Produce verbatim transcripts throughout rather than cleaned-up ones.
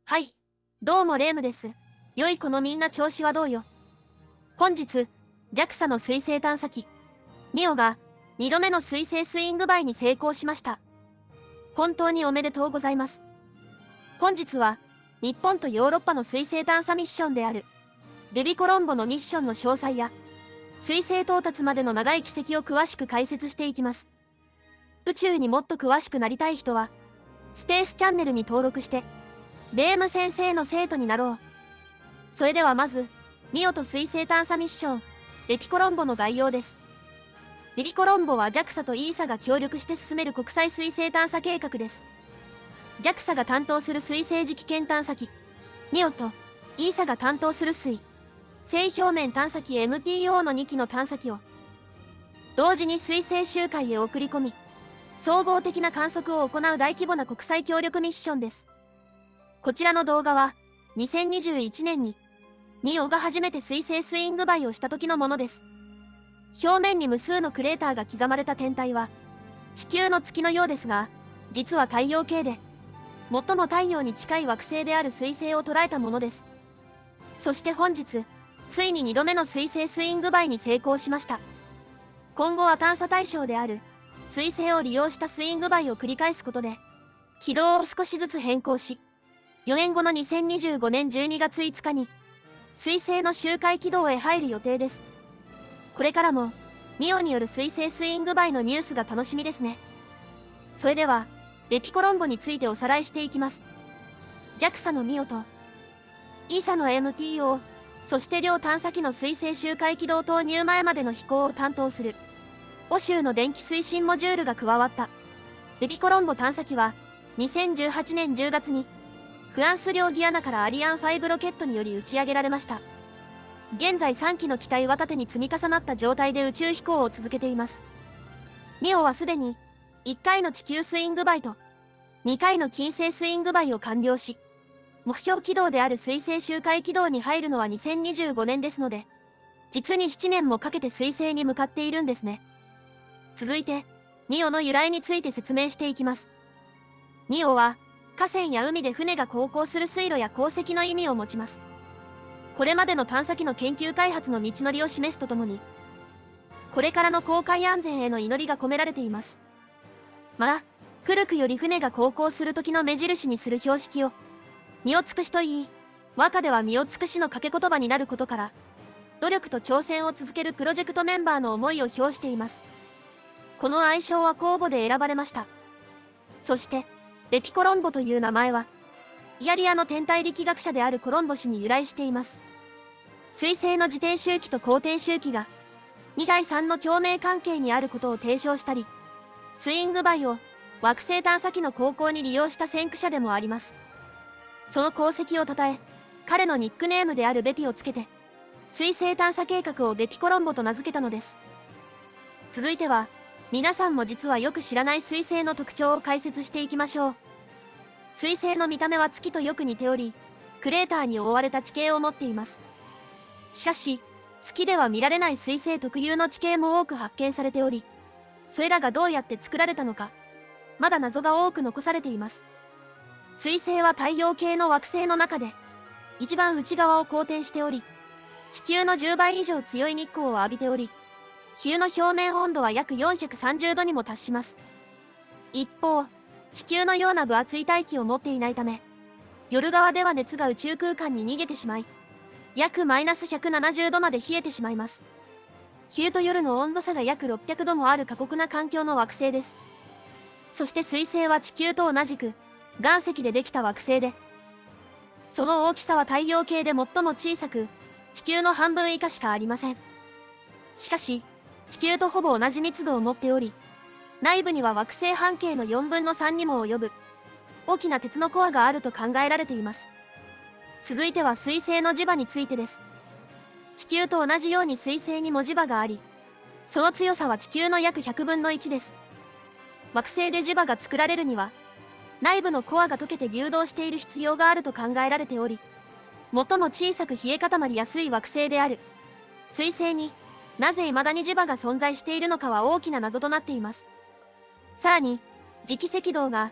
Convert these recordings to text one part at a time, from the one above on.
はい。どうもレイムです。良い子のみんな調子はどうよ。本日、ジャクサ の水星探査機、ミオがにどめの水星スイングバイに成功しました。本当におめでとうございます。本日は、日本とヨーロッパの水星探査ミッションである、ルビコロンボのミッションの詳細や、水星到達までの長い軌跡を詳しく解説していきます。宇宙にもっと詳しくなりたい人は、スペースチャンネルに登録して、レイム先生の生徒になろう。それではまず、ミオと水星探査ミッション、レピコロンボの概要です。レピコロンボは ジャクサ と イーサ が協力して進める国際水星探査計画です。ジャクサ が担当する水星磁気圏探査機、ミオと イーサ が担当する水星表面探査機 エムピーオー のにきの探査機を、同時に水星周回へ送り込み、総合的な観測を行う大規模な国際協力ミッションです。こちらの動画は、にせんにじゅういちねんに、ミオが初めて水星スイングバイをした時のものです。表面に無数のクレーターが刻まれた天体は、地球の月のようですが、実は太陽系で、最も太陽に近い惑星である水星を捉えたものです。そして本日、ついににどめの水星スイングバイに成功しました。今後は探査対象である、水星を利用したスイングバイを繰り返すことで、軌道を少しずつ変更し、よねんごのにせんにじゅうごねんじゅうにがついつかに、水星の周回軌道へ入る予定です。これからも、ミオによる水星スイングバイのニュースが楽しみですね。それでは、レピコロンボについておさらいしていきます。ジャクサ のミオと、イーサ の エムピーオー、そして両探査機の水星周回軌道投入前までの飛行を担当する、欧州の電気推進モジュールが加わった、レピコロンボ探査機は、にせんじゅうはちねんじゅうがつに、フランス領ギアナからアリアンファイブロケットにより打ち上げられました。現在さんきの機体は縦に積み重なった状態で宇宙飛行を続けています。ミオはすでにいっかいの地球スイングバイとにかいの金星スイングバイを完了し、目標軌道である水星周回軌道に入るのはにせんにじゅうごねんですので、実にななねんもかけて水星に向かっているんですね。続いて、ミオの由来について説明していきます。ミオは、河川や海で船が航行する水路や航跡の意味を持ちます。これまでの探査機の研究開発の道のりを示すとともに、これからの航海安全への祈りが込められています。また、古くより船が航行する時の目印にする標識を、身を尽くしと言い、和歌では身を尽くしの掛け言葉になることから、努力と挑戦を続けるプロジェクトメンバーの思いを表しています。この愛称は公募で選ばれました。そして、レピコロンボという名前は、イタリアの天体力学者であるコロンボ氏に由来しています。水星の自転周期と公転周期が、にたいさんの共鳴関係にあることを提唱したり、スイングバイを惑星探査機の航行に利用した先駆者でもあります。その功績をたたえ、彼のニックネームであるベピをつけて、水星探査計画をベピコロンボと名付けたのです。続いては、皆さんも実はよく知らない水星の特徴を解説していきましょう。水星の見た目は月とよく似ており、クレーターに覆われた地形を持っています。しかし、月では見られない水星特有の地形も多く発見されており、それらがどうやって作られたのか、まだ謎が多く残されています。水星は太陽系の惑星の中で、一番内側を公転しており、地球のじゅうばい以上強い日光を浴びており、球の表面温度は約よんひゃくさんじゅうどにも達します。一方、地球のような分厚い大気を持っていないため、夜側では熱が宇宙空間に逃げてしまい、約マイナスひゃくななじゅうどまで冷えてしまいます。昼と夜の温度差が約ろっぴゃくどもある過酷な環境の惑星です。そして水星は地球と同じく、岩石でできた惑星で、その大きさは太陽系で最も小さく、地球の半分以下しかありません。しかし、地球とほぼ同じ密度を持っており、内部には惑星半径のよんぶんのさんにも及ぶ、大きな鉄のコアがあると考えられています。続いては水星の磁場についてです。地球と同じように水星にも磁場があり、その強さは地球の約ひゃくぶんのいちです。惑星で磁場が作られるには、内部のコアが溶けて流動している必要があると考えられており、最も小さく冷え固まりやすい惑星である水星に、なぜ未だに磁場が存在しているのかは大きな謎となっています。さらに、磁気赤道が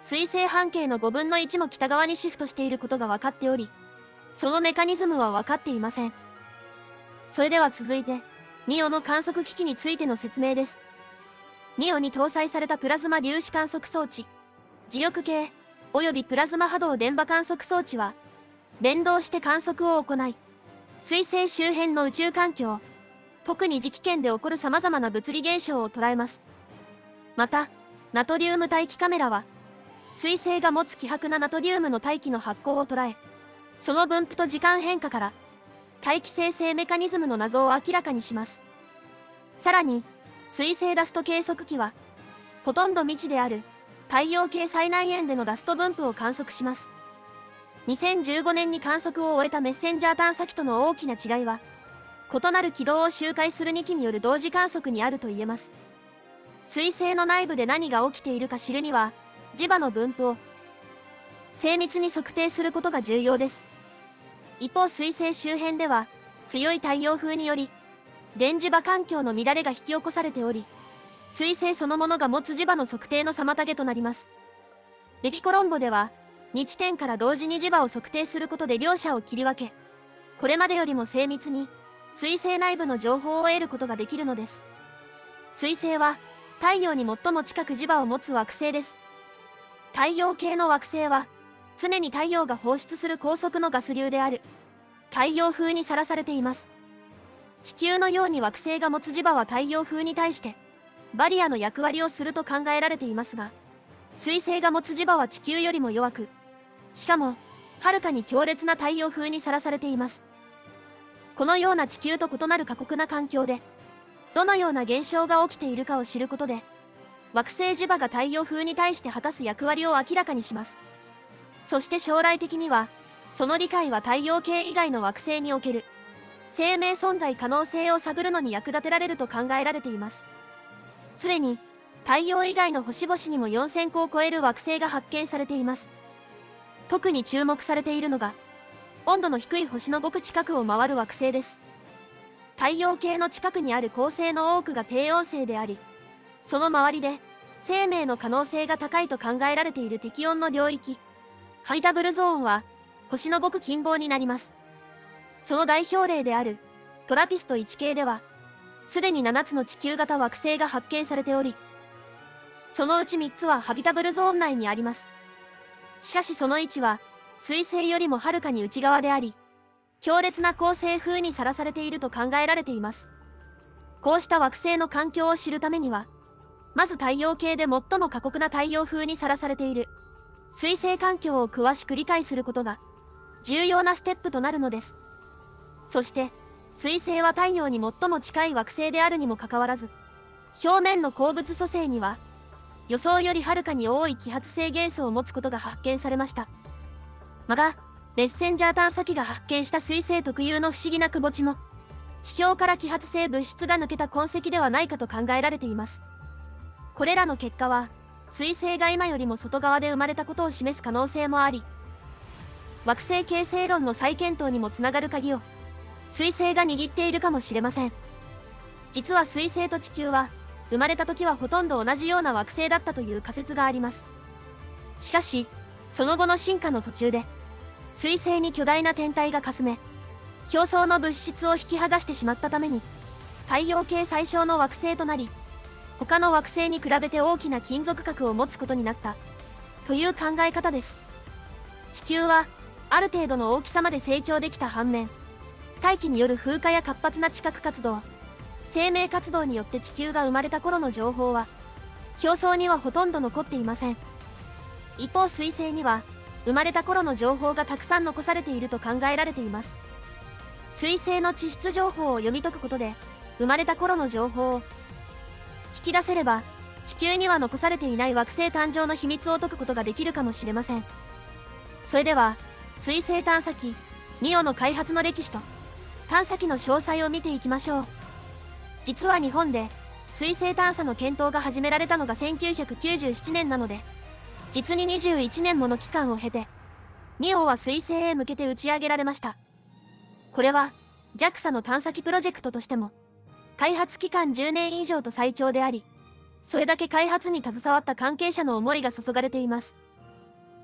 水星半径のごぶんのいちも北側にシフトしていることが分かっており、そのメカニズムは分かっていません。それでは続いて、ニオの観測機器についての説明です。ニオに搭載されたプラズマ粒子観測装置、磁力計、およびプラズマ波動電波観測装置は、連動して観測を行い、水星周辺の宇宙環境、特に磁気圏で起こる様々な物理現象を捉えます。また、ナトリウム大気カメラは、水星が持つ希薄なナトリウムの大気の発光を捉え、その分布と時間変化から、大気生成メカニズムの謎を明らかにします。さらに、水星ダスト計測器は、ほとんど未知である太陽系最内縁でのダスト分布を観測します。にせんじゅうごねんに観測を終えたメッセンジャー探査機との大きな違いは、異なる軌道を周回するにきによる同時観測にあると言えます。水星の内部で何が起きているか知るには、磁場の分布を精密に測定することが重要です。一方、水星周辺では、強い太陽風により、電磁場環境の乱れが引き起こされており、水星そのものが持つ磁場の測定の妨げとなります。デキコロンボでは、にちてんから同時に磁場を測定することで両者を切り分け、これまでよりも精密に、水星内部の情報を得ることができるのです。水星は、太陽に最も近く磁場を持つ惑星です。太陽系の惑星は、常に太陽が放出する高速のガス流である太陽風にさらされています。地球のように惑星が持つ磁場は太陽風に対してバリアの役割をすると考えられていますが、水星が持つ磁場は地球よりも弱く、しかもはるかに強烈な太陽風にさらされています。このような地球と異なる過酷な環境でどのような現象が起きているかを知ることで、惑星磁場が太陽風に対して果たす役割を明らかにします。そして将来的には、その理解は太陽系以外の惑星における生命存在可能性を探るのに役立てられると考えられています。すでに、太陽以外の星々にもよんせんこを超える惑星が発見されています。特に注目されているのが、温度の低い星のごく近くを回る惑星です。太陽系の近くにある恒星の多くが低温星であり、その周りで生命の可能性が高いと考えられている適温の領域、ハイタブルゾーンは星のごく近傍になります。その代表例であるトラピストいち系では、すでにななつの地球型惑星が発見されており、そのうちみっつはハビタブルゾーン内にあります。しかしその位置は水星よりもはるかに内側であり、強烈な恒星風にさらされていると考えられています。こうした惑星の環境を知るためには、まず太陽系で最も過酷な太陽風にさらされている水星環境を詳しく理解することが重要なステップとなるのです。そして、水星は太陽に最も近い惑星であるにもかかわらず、表面の鉱物組成には、予想よりはるかに多い揮発性元素を持つことが発見されました。また、メッセンジャー探査機が発見した水星特有の不思議なくぼ地も、地表から揮発性物質が抜けた痕跡ではないかと考えられています。これらの結果は、水星が今よりも外側で生まれたことを示す可能性もあり、惑星形成論の再検討にもつながる鍵を、水星が握っているかもしれません。実は水星と地球は、生まれた時はほとんど同じような惑星だったという仮説があります。しかし、その後の進化の途中で、水星に巨大な天体がかすめ、表層の物質を引き剥がしてしまったために、太陽系最小の惑星となり、他の惑星に比べて大きな金属核を持つことになった、という考え方です。地球は、ある程度の大きさまで成長できた反面、大気による風化や活発な地殻活動、生命活動によって地球が生まれた頃の情報は、表層にはほとんど残っていません。一方水星には、生まれた頃の情報がたくさん残されていると考えられています。水星の地質情報を読み解くことで、生まれた頃の情報を引き出せれば、地球には残されていない惑星誕生の秘密を解くことができるかもしれません。それでは、水星探査機、ニオの開発の歴史と、探査機の詳細を見ていきましょう。実は日本で、水星探査の検討が始められたのがせんきゅうひゃくきゅうじゅうななねんなので、実ににじゅういちねんもの期間を経て、ニオは水星へ向けて打ち上げられました。これは、ジャクサ の探査機プロジェクトとしても、開発期間じゅうねん以上と最長であり、それだけ開発に携わった関係者の思いが注がれています。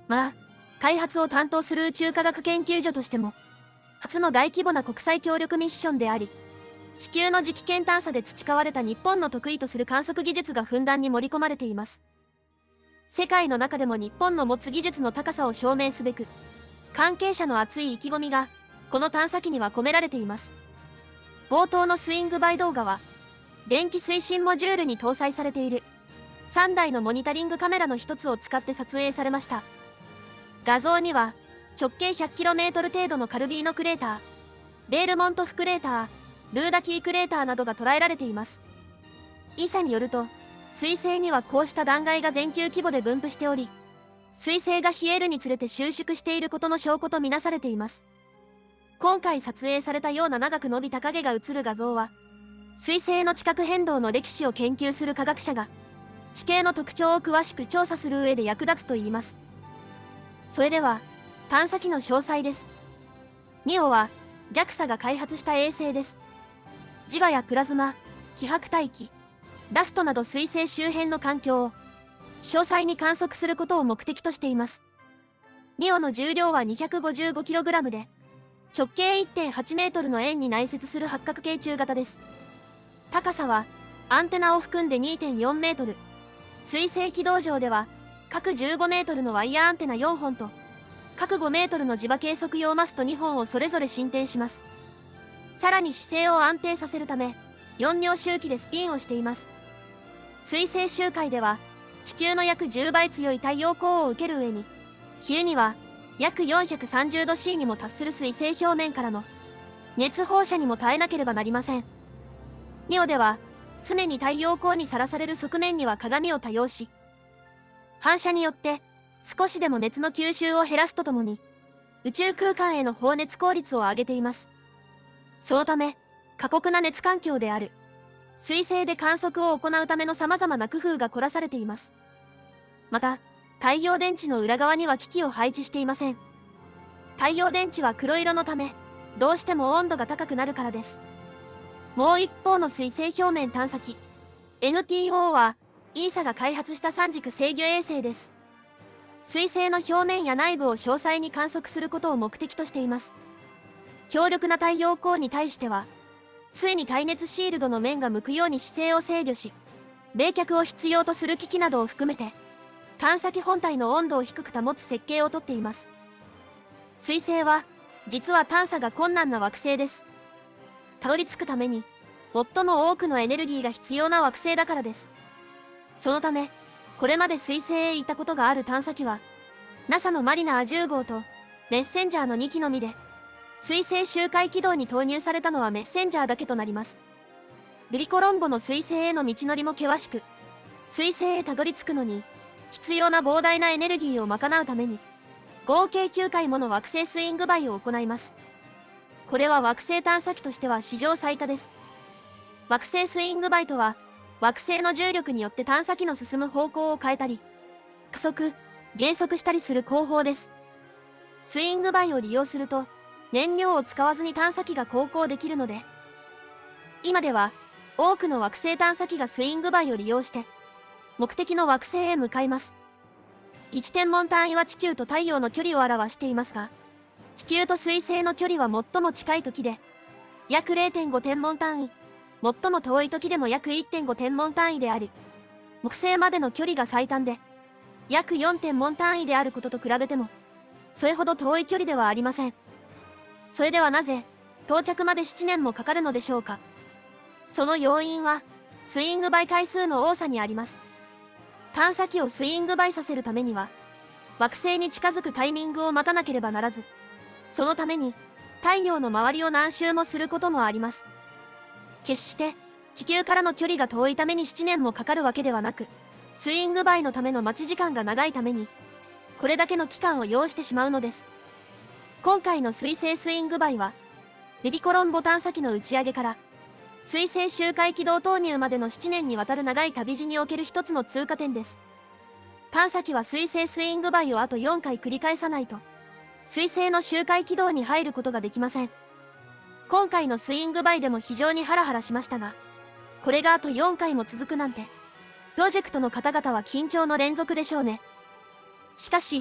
まあ、開発を担当する宇宙科学研究所としても、初の大規模な国際協力ミッションであり、地球の磁気圏探査で培われた日本の得意とする観測技術がふんだんに盛り込まれています。世界の中でも日本の持つ技術の高さを証明すべく、関係者の熱い意気込みが、この探査機には込められています。冒頭のスイングバイ動画は、電気推進モジュールに搭載されている、さんだいのモニタリングカメラの一つを使って撮影されました。画像には、直径 ひゃくキロメートル 程度のカルビーノクレーター、ベールモントフクレーター、ルーダキークレーターなどが捉えられています。イーサによると、水星にはこうした断崖が全球規模で分布しており、水星が冷えるにつれて収縮していることの証拠とみなされています。今回撮影されたような長く伸びた影が映る画像は、水星の地殻変動の歴史を研究する科学者が、地形の特徴を詳しく調査する上で役立つといいます。それでは、探査機の詳細です。ニオは、ジャクサ が開発した衛星です。磁場やプラズマ、希薄大気、ダストなど水星周辺の環境を、詳細に観測することを目的としています。ニオの重量は にひゃくごじゅうごキログラム で、直径 いってんはちメートルの円に内接する八角形中型です。高さは、アンテナを含んで にてんよんメートル。水星軌道上では、各じゅうごメートルのワイヤーアンテナよんほんと、各ごメートルの磁場計測用マストにほんをそれぞれ進展します。さらに姿勢を安定させるため、よん両周期でスピンをしています。水星周回では、地球の約じゅうばい強い太陽光を受ける上に、冬には約 よんひゃくさんじゅうどシー にも達する水星表面からの熱放射にも耐えなければなりません。ニオでは、常に太陽光にさらされる側面には鏡を多用し、反射によって少しでも熱の吸収を減らすとともに、宇宙空間への放熱効率を上げています。そのため、過酷な熱環境である水星で観測を行うための様々な工夫が凝らされています。また、太陽電池の裏側には機器を配置していません。太陽電池は黒色のため、どうしても温度が高くなるからです。もう一方の水星表面探査機 エヌピーオー は イーサ が開発した三軸制御衛星です。水星の表面や内部を詳細に観測することを目的としています。強力な太陽光に対しては、ついに耐熱シールドの面が向くように姿勢を制御し、冷却を必要とする機器などを含めて、探査機本体の温度を低く保つ設計をとっています。水星は、実は探査が困難な惑星です。たどり着くために、最も多くのエネルギーが必要な惑星だからです。そのため、これまで水星へ行ったことがある探査機は、ナサ のマリナーじゅう号とメッセンジャーのにきのみで、水星周回軌道に投入されたのはメッセンジャーだけとなります。ルリコロンボの水星への道のりも険しく、水星へたどり着くのに、必要な膨大なエネルギーを賄うために、合計きゅうかいもの惑星スイングバイを行います。これは惑星探査機としては史上最多です。惑星スイングバイとは、惑星の重力によって探査機の進む方向を変えたり、加速、減速したりする工法です。スイングバイを利用すると、燃料を使わずに探査機が航行できるので、今では、多くの惑星探査機がスイングバイを利用して、目的の惑星へ向かいます。いち天文単位は地球と太陽の距離を表していますが、地球と水星の距離は最も近い時で、約 れいてんご 天文単位、最も遠い時でも約 いってんご 天文単位であり、木星までの距離が最短で、約よん天文単位であることと比べても、それほど遠い距離ではありません。それではなぜ、到着までななねんもかかるのでしょうか。その要因は、スイングバイ回数の多さにあります。探査機をスイングバイさせるためには、惑星に近づくタイミングを待たなければならず、そのために、太陽の周りを何周もすることもあります。決して、地球からの距離が遠いためにななねんもかかるわけではなく、スイングバイのための待ち時間が長いために、これだけの期間を要してしまうのです。今回の水星スイングバイは、ルビコロンボ探査機の打ち上げから、水星周回軌道投入までのななねんにわたる長い旅路における一つの通過点です。探査機は水星スイングバイをあとよんかい繰り返さないと、水星の周回軌道に入ることができません。今回のスイングバイでも非常にハラハラしましたが、これがあとよんかいも続くなんて、プロジェクトの方々は緊張の連続でしょうね。しかし、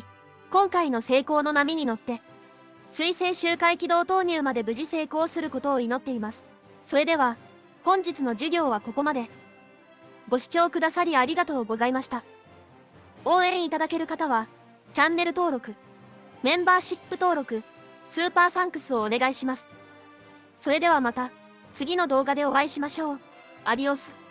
今回の成功の波に乗って、水星周回軌道投入まで無事成功することを祈っています。それでは、本日の授業はここまで。ご視聴くださりありがとうございました。応援いただける方は、チャンネル登録、メンバーシップ登録、スーパーサンクスをお願いします。それではまた、次の動画でお会いしましょう。アディオス。